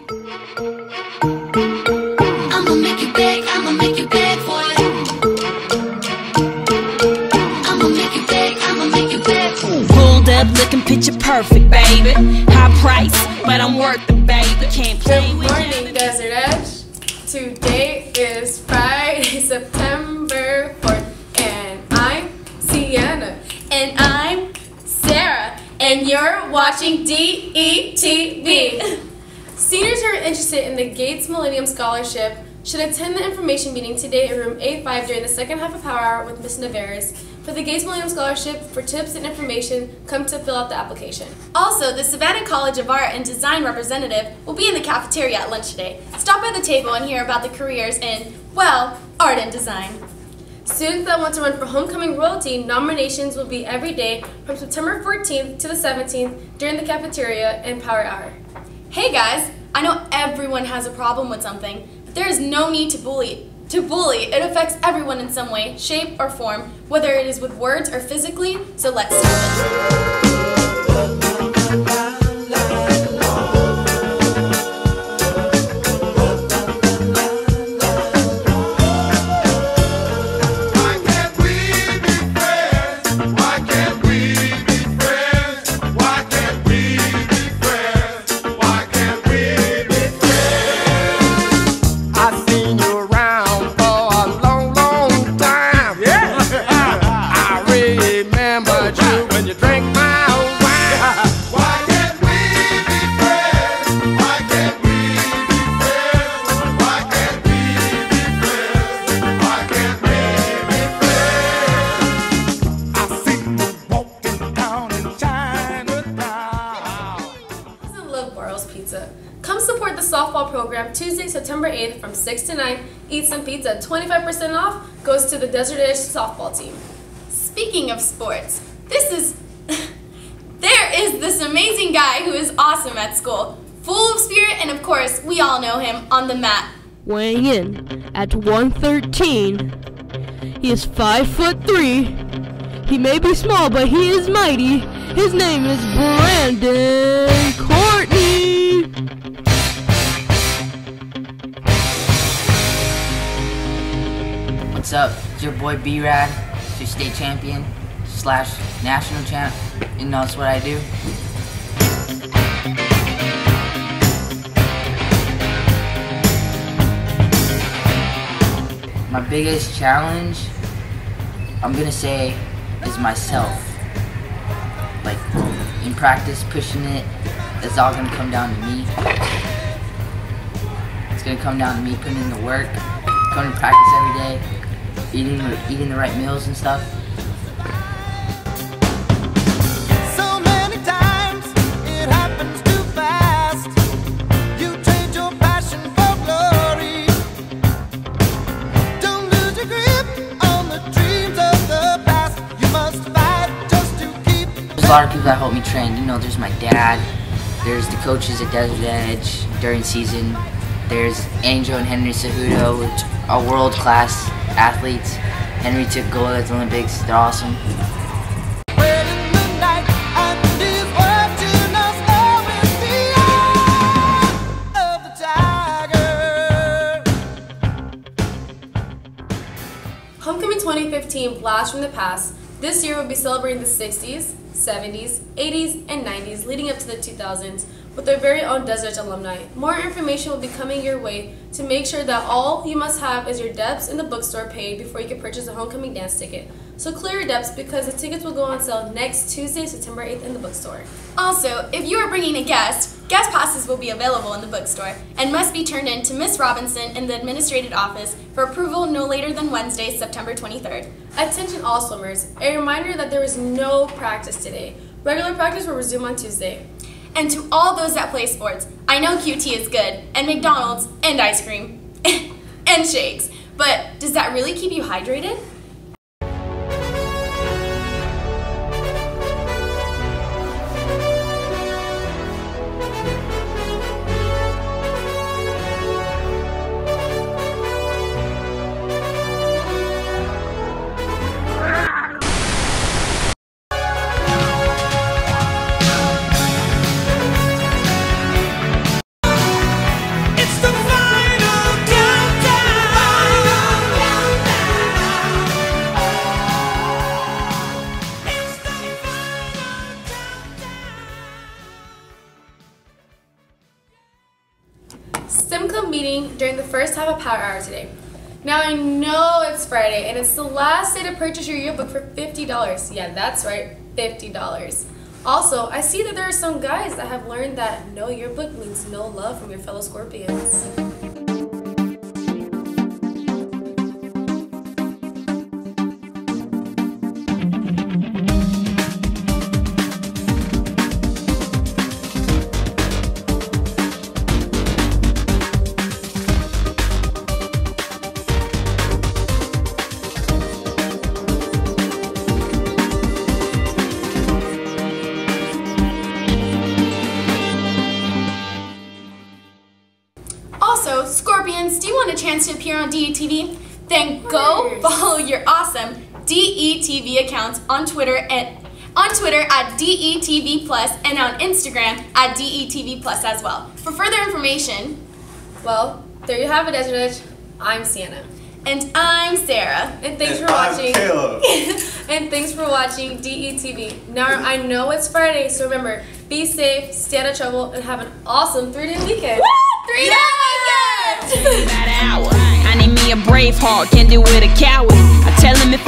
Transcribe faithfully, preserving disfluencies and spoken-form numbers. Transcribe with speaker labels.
Speaker 1: I'ma make you beg, I'ma make you beg for it. I'ma make you beg, I'ma make you beg for it.
Speaker 2: Pulled up looking picture perfect, baby. High price, but I'm worth it, baby. Can't play with
Speaker 3: Good morning, Desert Edge. Today is Friday, September fourth, and I'm Sienna.
Speaker 4: And I'm Sarah, and you're watching D E T V.
Speaker 3: Seniors who are interested in the Gates Millennium Scholarship should attend the information meeting today in room A five during the second half of Power Hour with Miz Navarez. For the Gates Millennium Scholarship, for tips and information, come to fill out the application.
Speaker 4: Also, the Savannah College of Art and Design representative will be in the cafeteria at lunch today. Stop by the table and hear about the careers in, well, art and design.
Speaker 3: Students that want to run for Homecoming Royalty, nominations will be every day from September fourteenth to the seventeenth during the cafeteria and Power Hour.
Speaker 4: Hey guys, I know everyone has a problem with something, but there is no need to bully. To bully, it affects everyone in some way, shape, or form, whether it is with words or physically, so let's stop it.
Speaker 3: Pizza. Come support the softball program Tuesday, September eighth from six to nine. Eat some pizza. twenty-five percent off goes to the Desert Edge softball team.
Speaker 4: Speaking of sports, this is... there is this amazing guy who is awesome at school. Full of spirit, and of course, we all know him on the mat.
Speaker 5: Weighing in at one thirteen, he is five foot three. He may be small, but he is mighty. His name is Brandon Courtney.
Speaker 6: What's up? It's your boy B-Rad, your state champion slash national champ. You know that's what I do. My biggest challenge, I'm gonna say, is myself. Like, in practice, pushing it, it's all gonna come down to me. It's gonna come down to me putting in the work, coming to practice every day, eating, eating the right meals and stuff.
Speaker 7: So many times it happens too fast. You trade your passion for glory. Don't lose your grip on the dreams of the past. You must fight just to keep.
Speaker 6: There's a lot of people that help me train. You know, there's my dad, there's the coaches at Desert Edge during season, there's Angel and Henry Cejudo, which are world-class athletes. Henry took gold at the Olympics. They're awesome.
Speaker 3: Homecoming twenty fifteen Blast from the Past. This year we'll be celebrating the sixties, seventies, eighties, and nineties leading up to the two thousands with our very own Desert Edge alumni. More information will be coming your way to make sure that all you must have is your debts in the bookstore paid before you can purchase a homecoming dance ticket. So clear your debts because the tickets will go on sale next Tuesday, September eighth in the bookstore.
Speaker 4: Also, if you are bringing a guest, guest passes will be available in the bookstore and must be turned in to Miss Robinson in the administrative office for approval no later than Wednesday, September twenty-third.
Speaker 3: Attention all swimmers, a reminder that there is no practice today. Regular practice will resume on Tuesday.
Speaker 4: And to all those that play sports, I know Q T is good, and McDonald's, and ice cream, and shakes, but does that really keep you hydrated?
Speaker 3: Sim Club meeting during the first half of Power Hour today. Now I know it's Friday and it's the last day to purchase your yearbook for fifty dollars. Yeah, that's right, fifty dollars. Also, I see that there are some guys that have learned that no yearbook means no love from your fellow Scorpions.
Speaker 4: Also, Scorpions, do you want a chance to appear on D E T V? Then go follow your awesome D E T V accounts on Twitter and on Twitter at D E T V plus and on Instagram at D E T V plus as well. For further information,
Speaker 3: Well, there you have it, Desert Edge. I'm Sienna.
Speaker 4: and I'm Sarah.
Speaker 3: And thanks
Speaker 8: And
Speaker 3: for
Speaker 8: I'm
Speaker 3: watching.
Speaker 8: Caleb.
Speaker 3: And thanks for watching D E T V. Now I know it's Friday, so remember, be safe, stay out of trouble, and have an awesome three-day weekend.
Speaker 4: Three day weekend!
Speaker 2: About an hour. I need me a brave heart, can't do it a coward. I tell him if